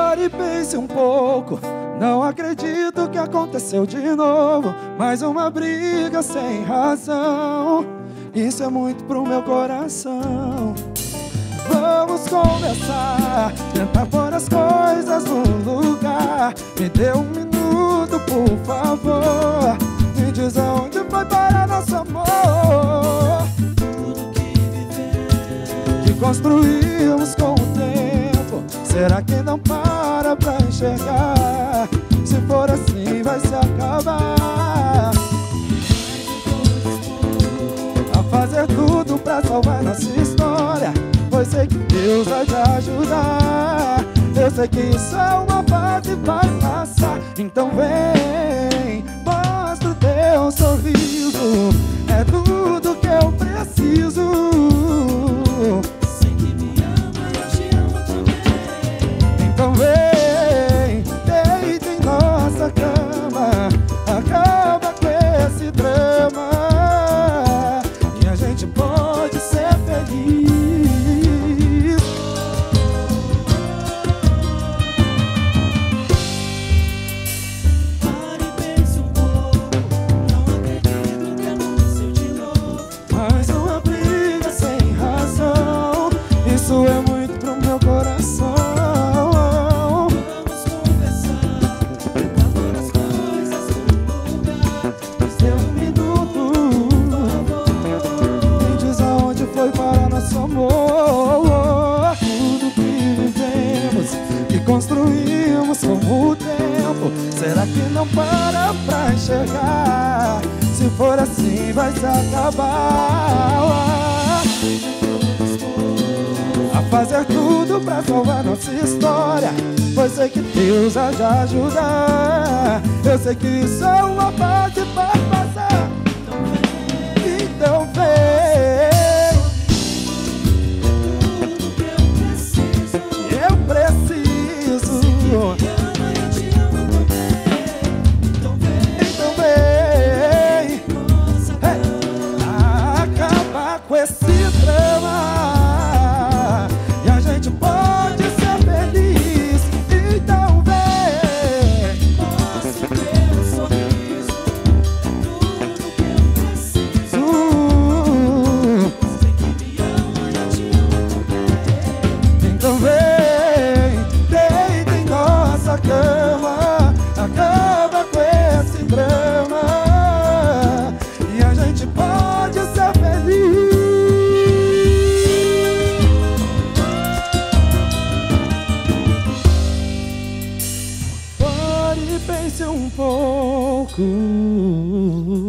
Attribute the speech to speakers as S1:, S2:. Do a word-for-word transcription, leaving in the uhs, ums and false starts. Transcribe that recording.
S1: Pare e pense um pouco. Não acredito que aconteceu de novo. Mais uma briga sem razão. Isso é muito pro meu coração. Vamos conversar, tentar pôr as coisas no lugar. Me dê um minuto, por favor. Me diz aonde foi parar nosso amor.
S2: Tudo que vivemos,
S1: Que construímos com o tempo, será que não para pra enxergar? Se for assim vai se acabar. A fazer tudo pra salvar nossa história, pois sei que Deus vai te ajudar. Eu sei que isso é uma fase e vai passar. Então vem, mostra o teu sorriso. É tudo que eu preciso.
S2: sei que me ama e eu te amo também.
S1: Então vem, deita em nossa cama. Acaba com esse drama, que a gente pode ser feliz.
S2: Pare e pense um pouco. Não acredito que aconteceu de novo.
S1: Mais uma briga sem razão. Isso é muito pro meu coração.
S2: Vamos conversar, tentar pôr as coisas no lugar.
S1: Nos dê um minuto, me diz aonde foi parar nosso amor. Tudo que vivemos, que construímos com o tempo, será que não para pra enxergar? Se for assim vai se acabar. A fazer tudo pra salvar nossa história, pois sei que Deus vai te ajudar. Eu sei que isso é uma fase e vai passar. Então vem,
S2: Tudo que eu preciso.
S1: eu preciso.
S2: Me ama e eu te amo também. Então vem,
S1: Então vem,
S2: nossa
S1: hey, acabar com esse drama, e a gente pode ser feliz. Então vem,
S2: mostra o teu sorriso. Tudo que eu preciso.
S1: uh,
S2: Sei que me ama e eu te amo também.
S1: então vem, deita em nossa cama. Acaba com esse drama, e a gente pode ser feliz. Pare e pense um pouco.